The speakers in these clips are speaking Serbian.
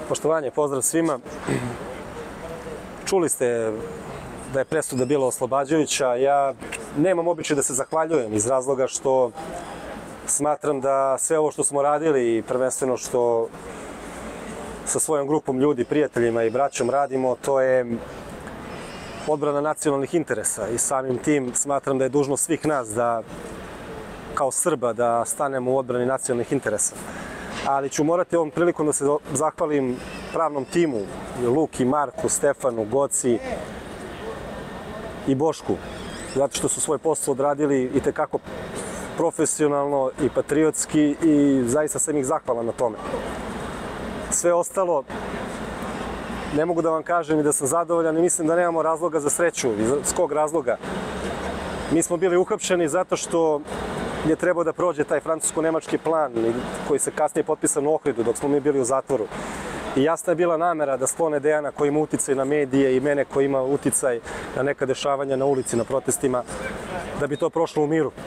Poštovanje, pozdrav svima. Čuli ste da je presuda bila oslobađajuća. Ja nemam običaj da se zahvaljujem iz razloga što smatram da sve ovo što smo radili i prvenstveno što sa svojom grupom ljudi, prijateljima i braćom radimo, to je odbrana nacionalnih interesa i samim tim smatram da je dužnost svih nas da kao Srba da stanemo u odbrani nacionalnih interesa. Ali ću morati ovom prilikom da se zahvalim pravnom timu, Luki, Marku, Stefanu, Goci i Bošku, zato što su svoj posao odradili i tekako profesionalno i patriotski i zaista sam ih zahvalan na tome. Sve ostalo, ne mogu da vam kažem i da sam zadovoljan i mislim da nemamo razloga za sreću. Iz kog razloga? Mi smo bili uhapšeni zato što je trebao da prođe taj francusko-nemački plan koji se kasnije potpisan u Ohridu dok smo mi bili u zatvoru. I jasna je bila namera da sklone Dejana koji ima uticaj na medije i mene koji ima uticaj na neka dešavanja na ulici, na protestima, da bi to prošlo u miru.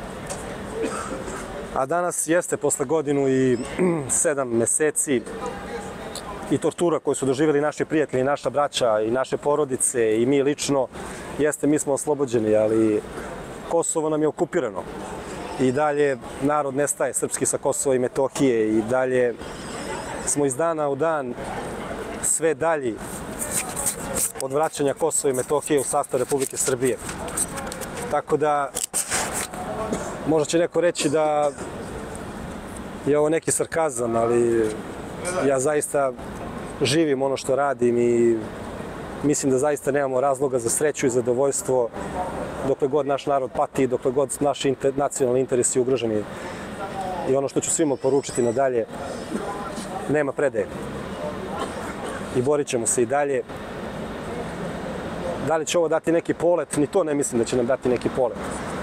A danas jeste posle godinu i 7 meseci i tortura koju su doživjeli naši prijatelji, naša braća i naše porodice i mi lično, jeste mi smo oslobođeni, ali Kosovo nam je okupirano. I dalje narod nestaje srpski sa Kosova i Metohije i dalje smo iz dana u dan sve dalji od vraćanja Kosova i Metohije u sastav Republike Srbije. Tako da možda će neko reći da je ovo neki sarkazam, ali ja zaista živim ono što radim i mislim da zaista nemamo razloga za sreću i zadovoljstvo dokle god naš narod pati, dokle god naši nacionalni interesi ugroženi. I ono što ću svima poručiti nadalje, nema predaje. I borit ćemo se i dalje. Da li će ovo dati neki polet? Ni to ne mislim da će nam dati neki polet.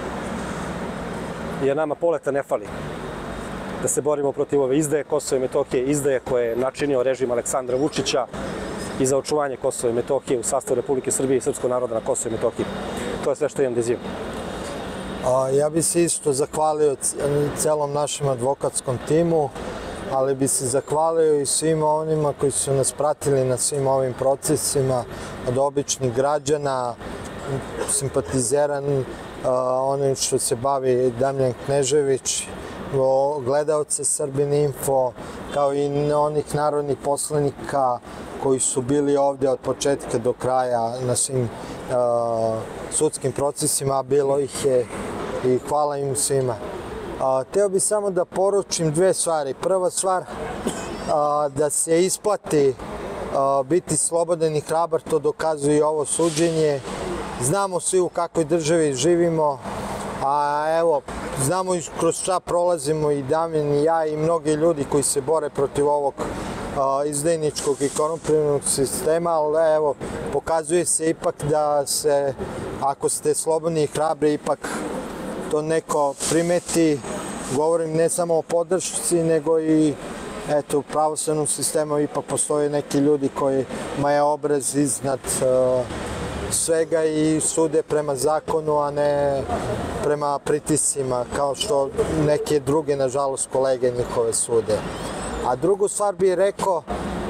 Jer nama poleta ne fali. Da se borimo protiv ove izdaje Kosova i Metohije, izdaje koje je načinio režim Aleksandra Vučića i za očuvanje Kosova i Metohije u sastavu Republike Srbije i srpskog naroda na Kosovo i Metohiji. To je sve što imam da izjavim. Ja bih se isto zahvalio celom našem advokatskom timu, ali bih se zahvalio i svima onima koji su nas pratili na svim ovim procesima, od običnih građana, simpatizera onim što se bavi Damljan Knežević, gledaoce Srbin Info, kao i onih narodnih poslanika koji su bili ovdje od početka do kraja na svim sudskim procesima, a bilo ih je i hvala im svima. Hteo bih samo da poručim dve stvari. Prva stvar, da se isplati biti slobodan i hrabar, to dokazuje i ovo suđenje. Znamo svi u kakvoj državi živimo, a evo, znamo i kroz šta prolazimo i Damjan i ja i mnogi ljudi koji se bore protiv ovog izdajničkog i korumpiranog sistema, ali evo, pokazuje se ipak da se, ako ste slobodni i hrabri, ipak to neko primeti. Govorim ne samo o podršci, nego i u pravosudnom sistemu ipak postoje neki ljudi kojima je obraz iznad svega i sude prema zakonu, a ne prema pritiscima, kao što neke druge, nažalost, kolege njihove sude. A drugu stvar bih rekao,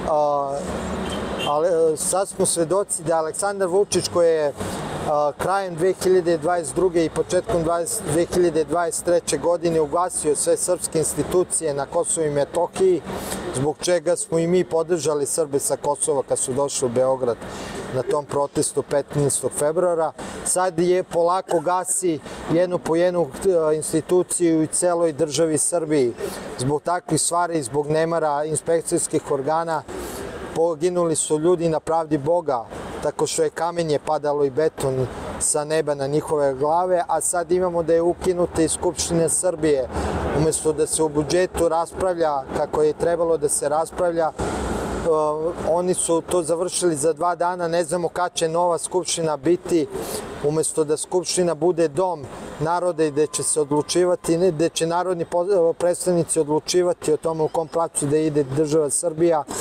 sad smo svedoci da Aleksandar Vučić, koji je krajem 2022. i početkom 2023. godine ugasio sve srpske institucije na Kosovu i Metohiji, zbog čega smo i mi podržali Srbe sa Kosova kad su došli u Beograd na tom protestu 15. februara. Sad je polako gasi jednu po jednu instituciju i celoj državi Srbiji. Zbog takvih stvari, zbog nemara inspekcijskih organa, poginuli su ljudi na pravdi Boga, tako što je kamenje padalo i beton sa neba na njihove glave, a sad imamo da je ukinuta i Skupština Srbije. Umesto da se u budžetu raspravlja kako je trebalo da se raspravlja, oni su to završili za 2 dana, ne znamo kada će nova Skupština biti, umesto da Skupština bude dom naroda i gde će se odlučivati, gde će narodni predstavnici odlučivati o tome u kom pravcu da ide država Srbija.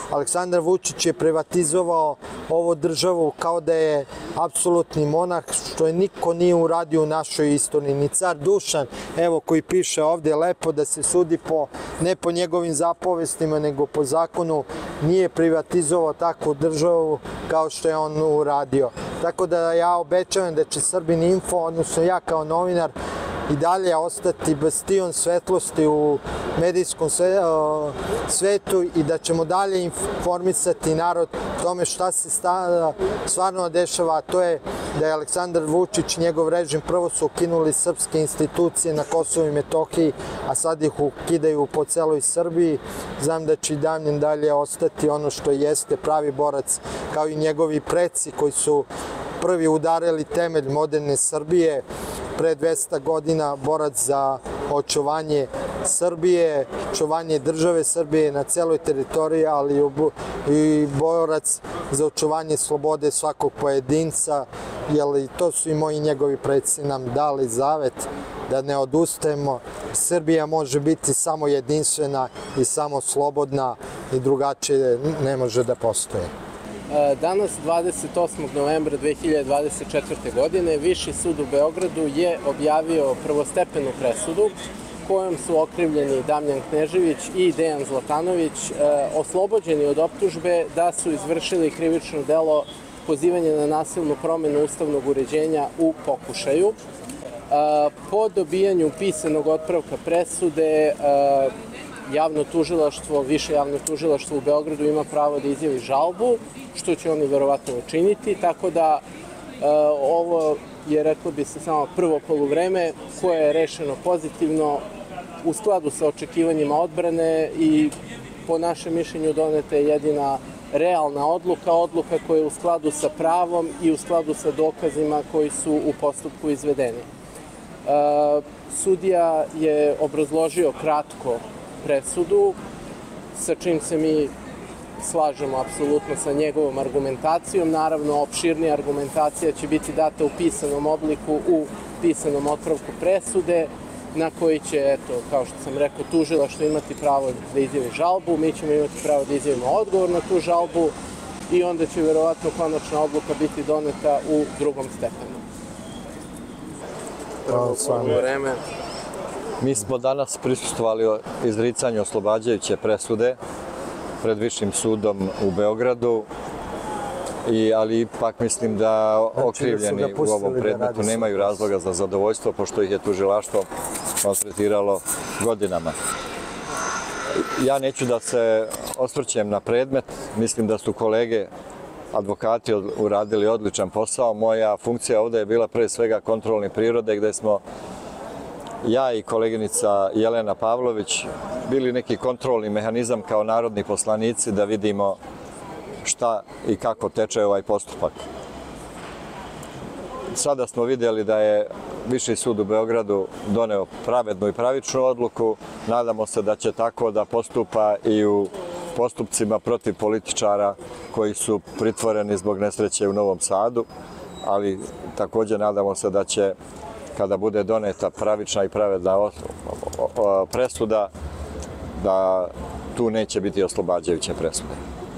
Aleksandar Vučić je privatizovao ovu državu kao da je apsolutni monarh, što je niko nije uradio u našoj istoriji. Ni car Dušan, evo koji piše ovdje lepo da se sudi ne po njegovim zapovestima, nego po zakonu, nije privatizovao takvu državu kao što je on uradio. Tako da ja obećavam da će Srbin Info, odnosno ja kao novinar, i dalje ostati bastion svetlosti u medijskom svetu i da ćemo dalje informisati narod o tome šta se stvarno dešava, a to je da je Aleksandar Vučić i njegov režim prvo su ukinuli srpske institucije na Kosovu i Metohiji, a sad ih ukidaju po celoj Srbiji. Znam da će i Damljan dalje ostati ono što jeste pravi borac, kao i njegovi preci koji su prvi udarili temelj moderne Srbije, pre 200 godina borac za očuvanje Srbije, očuvanje države Srbije na celoj teritoriji, ali i borac za očuvanje slobode svakog pojedinca, jer to su i moji njegovi preci nam dali zavet da ne odustajemo. Srbija može biti samo jedinstvena i samo slobodna i drugačije ne može da postoje. Danas, 28. novembra 2024. godine, Viši sud u Beogradu je objavio prvostepenu presudu kojom su okrivljeni Damljan Knežević i Dejan Zlatanović oslobođeni od optužbe da su izvršili krivično delo pozivanja na nasilnu promenu ustavnog uređenja u pokušaju. Po dobijanju pisanog otpravka presude, javno tužilaštvo, više javno tužilaštvo u Beogradu ima pravo da izjavi žalbu, što će oni verovatno učiniti, tako da ovo je, reklo bi se, samo prvo poluvreme koje je rešeno pozitivno u skladu sa očekivanjima odbrane i po našem mišljenju doneta je jedina realna odluka koja je u skladu sa pravom i u skladu sa dokazima koji su u postupku izvedeni. Sudija je obrazložio kratko presudu, sa čim se mi slažemo apsolutno sa njegovom argumentacijom. Naravno, opširnija argumentacija će biti data u pisanom obliku, u pisanom otpravku presude, na koji će, eto, kao što sam rekao, tužilaštvo imati pravo da izjavi žalbu, mi ćemo imati pravo da izjavimo odgovor na tu žalbu i onda će verovatno konačna odluka biti doneta u drugom stepenu. Mi smo danas prisustvovali izricanju oslobađajuće presude pred Višim sudom u Beogradu, ali ipak mislim da okrivljeni u ovom predmetu nemaju razloga za zadovoljstvo, pošto ih je tužilaštvo maltretiralo godinama. Ja neću da se osvrćem na predmet, mislim da su kolege advokati uradili odličan posao. Moja funkcija ovde je bila pre svega kontrolne prirode, gde smo ja i koleginica Jelena Pavlović bili neki kontrolni mehanizam kao narodni poslanici da vidimo šta i kako teče ovaj postupak. Sada smo vidjeli da je Viši sud u Beogradu doneo pravednu i pravičnu odluku. Nadamo se da će tako da postupa i u postupcima protiv političara koji su pritvoreni zbog nesreće u Novom Sadu, ali također nadamo se da će, kada bude doneta pravična i pravedna presuda, da tu neće biti oslobađajuće presude.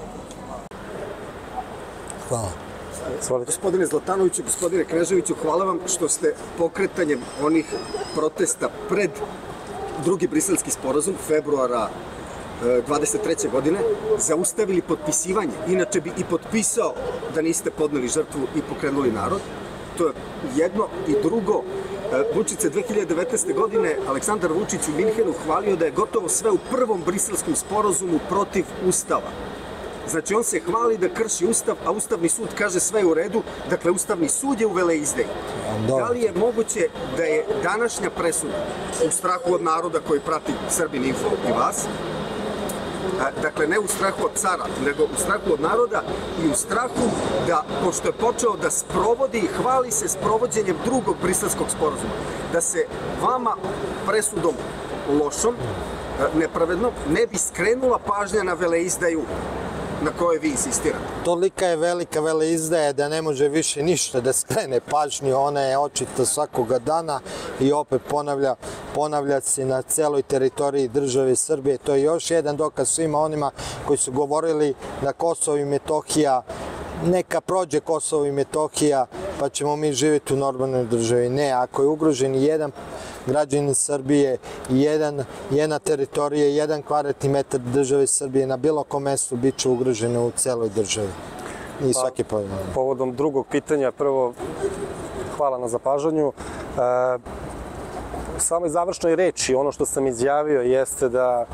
Hvala. Gospodine Zlatanoviću, gospodine Kneževiću, hvala vam što ste pokretanjem onih protesta pred drugi briselski sporazum februara 23. godine zaustavili potpisivanje. Inače bi i potpisao da niste podneli žrtvu i pokrenuli narod. To je jedno. I drugo, Vučić 2019. godine Aleksandar Vučić u Minhenu hvalio da je gotovo sve u prvom briselskom sporazumu protiv Ustava. Znači, on se hvali da krši Ustav, a Ustavni sud kaže sve je u redu. Dakle, Ustavni sud je u veleizdaji. Da li je moguće da je današnja presuda u strahu od naroda koji prati Srbin Info i vas, dakle, ne u strahu od cara, nego u strahu od naroda i u strahu da, pošto je počeo da sprovodi i hvali se sprovođenjem drugog briselskog sporazuma, da se vama presudom lošom, nepravedno, ne bi skrenula pažnja na veleizdaju na koje vi insistirate? Tolika je velika veleizdaja da ne može više ništa da skrene pažnju, ona je očito svakoga dana i opet ponavlja se na celoj teritoriji države Srbije. To je još jedan dokaz svima onima koji su govorili da Kosovo i Metohija, neka prođe Kosovo i Metohija pa ćemo mi živjeti u normalnoj državi. Ne, ako je ugrožen jedan građanin Srbije, jedna teritorija, 1 kvadratni metar države Srbije na bilo kom mestu bit će ugroženo u celoj državi. I svaki pojedinac. Povodom drugog pitanja, prvo, hvala na zapažanju. U samoj završnoj reči, ono što sam izjavio jeste da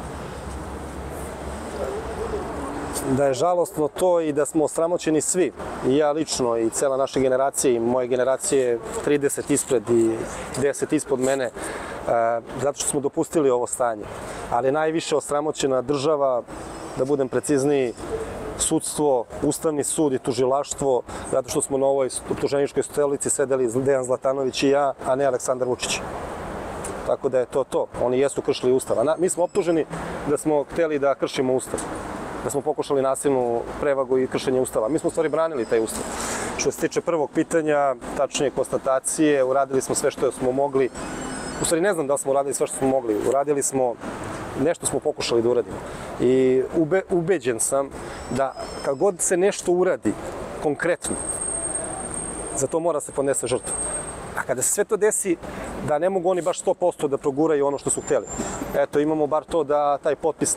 je žalostno to i da smo osramoćeni svi, i ja lično i cela naša generacija i moje generacije 30 ispred i 10 ispod mene, zato što smo dopustili ovo stanje. Ali najviše osramoćena država, da budem precizniji, sudstvo, Ustavni sud i tužilaštvo, zato što smo na ovoj optuženičkoj stolici sedeli Dejan Zlatanović i ja, a ne Aleksandar Vučić. Tako da je to. Oni jesu kršili Ustav. Mi smo optuženi da smo hteli da kršimo Ustav, da smo pokušali nasilnu prevagu i kršenje Ustava. Mi smo u stvari branili taj Ustav. Što se tiče prvog pitanja, tačnije konstatacije, uradili smo sve što smo mogli. U stvari ne znam da li smo uradili sve što smo mogli. Uradili smo, nešto smo pokušali da uradimo. I ubeđen sam da kad god se nešto uradi konkretno, za to mora se podnese žrtva. A kada se sve to desi, da ne mogu oni baš 100% da proguraju ono što su hteli. Eto, imamo bar to da taj potpis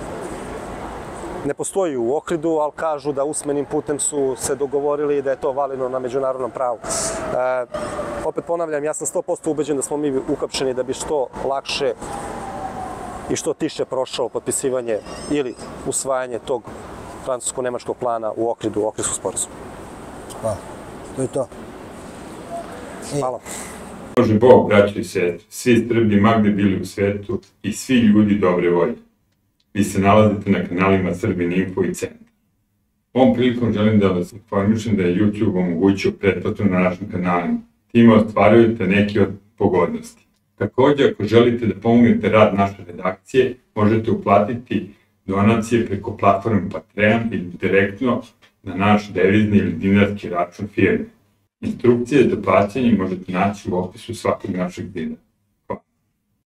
ne postoji u Ohridu, ali kažu da usmenim putem su se dogovorili da je to validno na međunarodnom pravu. Opet ponavljam, ja sam 100% ubeđen da smo mi uhapšeni da bi što lakše i što tiše prošao potpisivanje ili usvajanje tog francusko-nemačkog plana u Ohridu, Ohridskog sporazuma. Hvala. To je to. Hvala. Može Bog, braćo i sestre, svi Srbi magde bili u svetu i svi ljudi dobre volje. Vi se nalazite na kanalima Srbin Info i Centar. Ovom prilikom želim da vas informišem da je YouTube omogućio pretplatu na našim kanalima. Time ostvarujete neke od pogodnosti. Također, ako želite da pomognete rad naše redakcije, možete uplatiti donacije preko platforme Patreon ili direktno na naš devizni ili dinarski račun firme. Instrukcije za plaćanje možete naći u opisu svakog našeg videa.